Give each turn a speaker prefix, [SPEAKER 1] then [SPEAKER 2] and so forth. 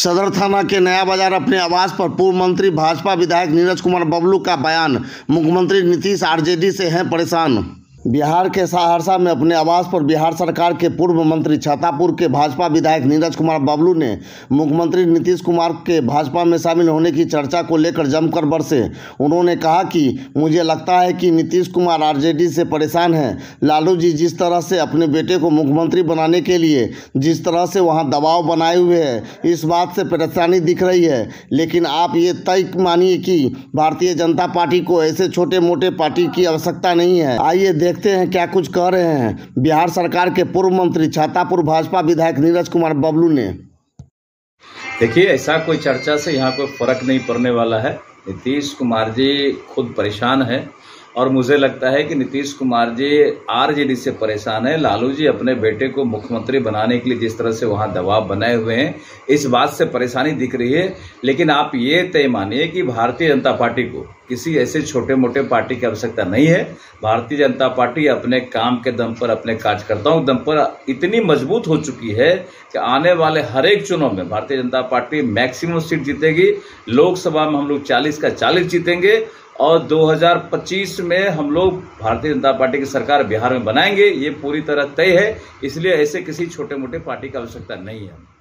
[SPEAKER 1] सदर थाना के नया बाजार अपने आवास पर पूर्व मंत्री भाजपा विधायक नीरज कुमार बबलू का बयान। मुख्यमंत्री नीतीश आरजेडी से हैं परेशान। बिहार के सहरसा में अपने आवास पर बिहार सरकार के पूर्व मंत्री छातापुर के भाजपा विधायक नीरज कुमार बबलू ने मुख्यमंत्री नीतीश कुमार के भाजपा में शामिल होने की चर्चा को लेकर जमकर बरसे। उन्होंने कहा कि मुझे लगता है कि नीतीश कुमार आरजेडी से परेशान हैं। लालू जी जिस तरह से अपने बेटे को मुख्यमंत्री बनाने के लिए जिस तरह से वहां दबाव बनाए हुए हैं, इस बात से परेशानी दिख रही है। लेकिन आप ये तय मानिए कि भारतीय जनता पार्टी को ऐसे छोटे मोटे पार्टी की आवश्यकता नहीं है। आइए देखते हैं क्या कुछ कह रहे हैं बिहार सरकार के पूर्व मंत्री छातापुर भाजपा विधायक नीरज कुमार बबलू ने।
[SPEAKER 2] देखिए, ऐसा कोई चर्चा से यहाँ कोई फर्क नहीं पड़ने वाला है। नीतीश कुमार जी खुद परेशान है और मुझे लगता है कि नीतीश कुमार जी आरजेडी से परेशान है। लालू जी अपने बेटे को मुख्यमंत्री बनाने के लिए जिस तरह से वहां दबाव बनाए हुए हैं, इस बात से परेशानी दिख रही है। लेकिन आप ये तय मानिए कि भारतीय जनता पार्टी को किसी ऐसे छोटे मोटे पार्टी की आवश्यकता नहीं है। भारतीय जनता पार्टी अपने काम के दम पर, अपने कार्यकर्ताओं के दम पर इतनी मजबूत हो चुकी है कि आने वाले हर एक चुनाव में Bharatiya Janata party maximum seat जीतेगी। लोकसभा में हम लोग 40 का 40 जीतेंगे और 2025 में हम लोग भारतीय जनता पार्टी की सरकार बिहार में बनाएंगे। ये पूरी तरह तय है। इसलिए ऐसे किसी छोटे मोटे पार्टी की आवश्यकता नहीं है।